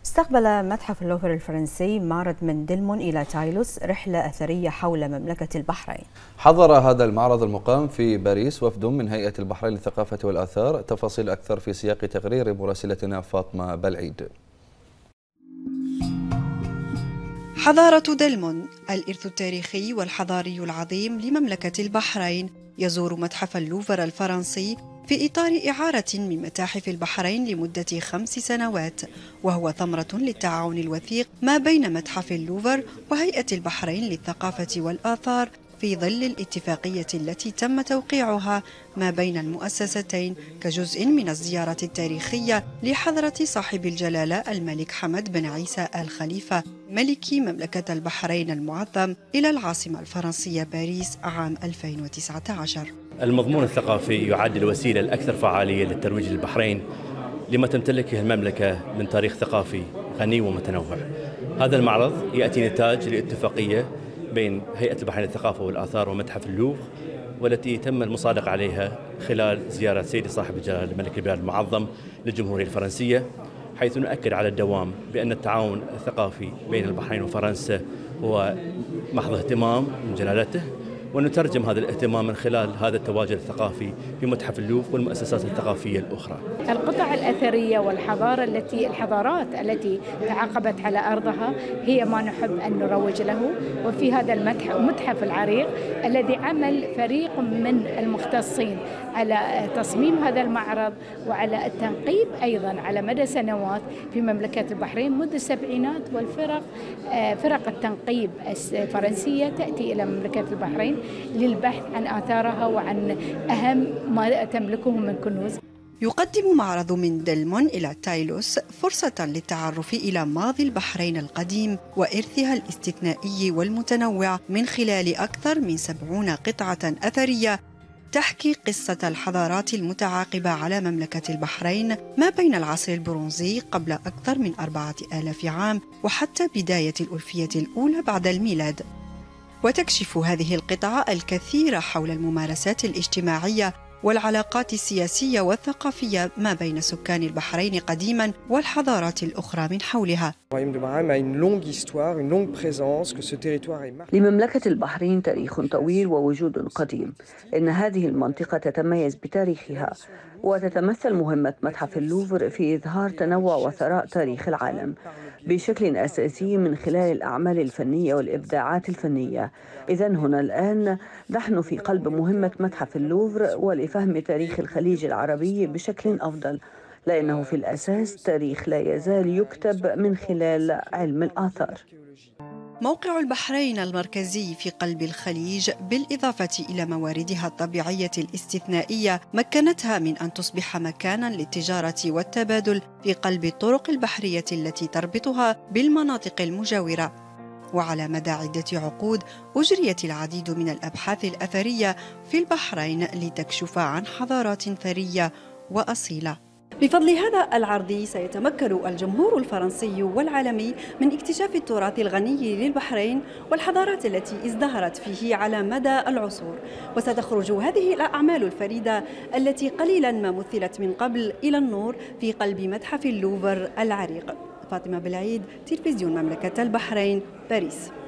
استقبل متحف اللوفر الفرنسي معرض من دلمون إلى تايلوس رحلة أثرية حول مملكة البحرين. حضر هذا المعرض المقام في باريس وفد من هيئة البحرين للثقافة والآثار. تفاصيل أكثر في سياق تقرير مراسلتنا فاطمة بلعيد. حضارة دلمون، الإرث التاريخي والحضاري العظيم لمملكة البحرين، يزور متحف اللوفر الفرنسي في إطار إعارة من متاحف البحرين لمدة 5 سنوات، وهو ثمرة للتعاون الوثيق ما بين متحف اللوفر وهيئة البحرين للثقافة والآثار في ظل الاتفاقية التي تم توقيعها ما بين المؤسستين كجزء من الزيارة التاريخية لحضرة صاحب الجلالة الملك حمد بن عيسى آل خليفة ملك مملكة البحرين المعظم إلى العاصمة الفرنسية باريس عام 2019. المضمون الثقافي يعد الوسيلة الأكثر فعالية للترويج للبحرين لما تمتلكه المملكة من تاريخ ثقافي غني ومتنوع. هذا المعرض يأتي نتاج لاتفاقية بين هيئة البحرين للثقافة والآثار ومتحف اللوفر، والتي تم المصادقة عليها خلال زيارة سيدي صاحب الجلالة الملك البلاد المعظم للجمهورية الفرنسية، حيث نؤكد على الدوام بأن التعاون الثقافي بين البحرين وفرنسا هو محض اهتمام من جلالته، ونترجم هذا الاهتمام من خلال هذا التواجد الثقافي في متحف اللوفر والمؤسسات الثقافية الأخرى. القطع الأثرية الحضارات التي تعاقبت على أرضها هي ما نحب أن نروج له. وفي هذا المتحف العريق الذي عمل فريق من المختصين على تصميم هذا المعرض وعلى التنقيب أيضا على مدى سنوات في مملكة البحرين منذ السبعينات، فرق التنقيب الفرنسية تأتي إلى مملكة البحرين للبحث عن آثارها وعن أهم ما تملكه من كنوز. يقدم معرض من دلمون إلى تايلوس فرصة للتعرف إلى ماضي البحرين القديم وإرثها الاستثنائي والمتنوع من خلال أكثر من 70 قطعة أثرية تحكي قصة الحضارات المتعاقبة على مملكة البحرين ما بين العصر البرونزي قبل أكثر من 4000 عام وحتى بداية الألفية الأولى بعد الميلاد. وتكشف هذه القطعة الكثير حول الممارسات الاجتماعية والعلاقات السياسية والثقافية ما بين سكان البحرين قديما والحضارات الأخرى من حولها. لمملكة البحرين تاريخ طويل ووجود قديم. إن هذه المنطقة تتميز بتاريخها، وتتمثل مهمة متحف اللوفر في إظهار تنوع وثراء تاريخ العالم بشكل أساسي من خلال الأعمال الفنية والإبداعات الفنية. إذن هنا الآن نحن في قلب مهمة متحف اللوفر ولفهم تاريخ الخليج العربي بشكل أفضل، لأنه في الأساس تاريخ لا يزال يكتب من خلال علم الآثار. موقع البحرين المركزي في قلب الخليج بالإضافة إلى مواردها الطبيعية الاستثنائية مكنتها من أن تصبح مكاناً للتجارة والتبادل في قلب الطرق البحرية التي تربطها بالمناطق المجاورة. وعلى مدى عدة عقود أجريت العديد من الأبحاث الأثرية في البحرين لتكشف عن حضارات ثرية وأصيلة. بفضل هذا العرض سيتمكن الجمهور الفرنسي والعالمي من اكتشاف التراث الغني للبحرين والحضارات التي ازدهرت فيه على مدى العصور، وستخرج هذه الأعمال الفريدة التي قليلا ما مثلت من قبل إلى النور في قلب متحف اللوفر العريق. فاطمة بلعيد، تلفزيون مملكة البحرين، باريس.